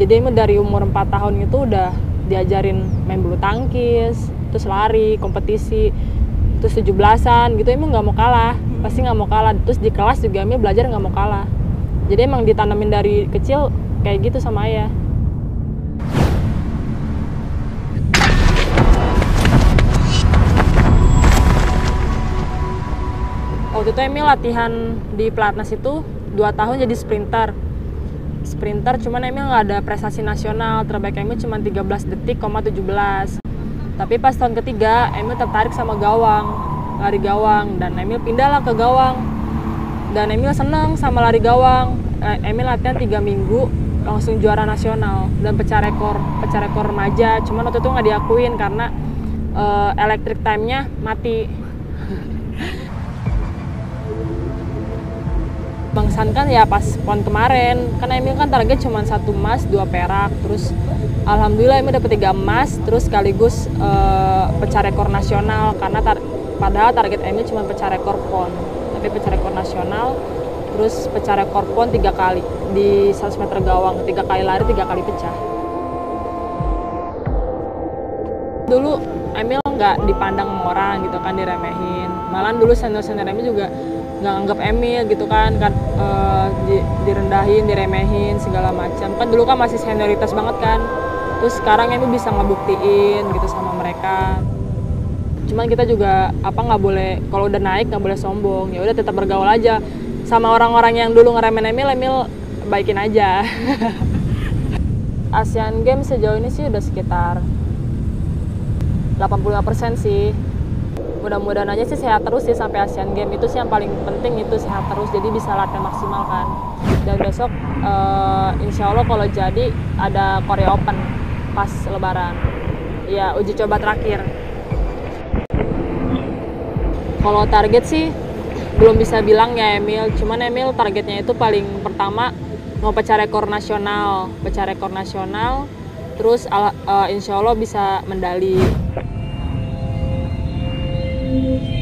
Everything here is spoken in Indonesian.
Jadi Emil dari umur 4 tahun itu udah diajarin main bulu tangkis, terus lari, kompetisi, terus 17-an gitu. Emil nggak mau kalah, pasti nggak mau kalah. Terus di kelas juga Emil belajar nggak mau kalah. Jadi emang ditanamin dari kecil kayak gitu sama ayah. Waktu itu Emil latihan di Pelatnas itu 2 tahun jadi sprinter, cuman Emil nggak ada prestasi nasional, terbaik Emil cuma 13 detik, 17. Tapi pas tahun ketiga Emil tertarik sama gawang, lari gawang, dan Emil pindah lah ke gawang. Dan Emil seneng sama lari gawang. Emil latihan 3 minggu langsung juara nasional dan pecah rekor remaja. Cuman waktu itu nggak diakuin karena electric time-nya mati. Bangsan kan ya pas PON kemarin, kan Emil kan target cuma 1 emas, 2 perak, terus alhamdulillah Emil dapet 3 emas, terus sekaligus pecah rekor nasional, karena padahal target Emil cuma pecah rekor PON, tapi pecah rekor nasional, terus pecah rekor PON 3 kali di 100 meter gawang, 3 kali lari, 3 kali pecah. Dulu Emil nggak dipandang sama orang gitu kan, diremehin, malahan dulu senior-senior Emil juga nggak anggap Emil gitu kan, direndahin, diremehin segala macam. Kan dulu kan masih senioritas banget kan. Terus sekarang Emil bisa ngebuktiin gitu sama mereka. Cuman kita juga nggak boleh, kalau udah naik nggak boleh sombong. Ya udah tetap bergaul aja sama orang-orang yang dulu ngeremehin Emil baikin aja. Asian Games sejauh ini sih udah sekitar 85% sih. Mudah-mudahan aja sih sehat terus sih sampai Asian Games, itu sih yang paling penting, itu sehat terus jadi bisa latihan maksimal kan. Dan besok insya Allah kalau jadi ada Korea Open pas Lebaran, ya uji coba terakhir. Kalau target sih belum bisa bilang ya Emil, cuman Emil targetnya itu paling pertama mau pecah rekor nasional, terus insya Allah bisa medali.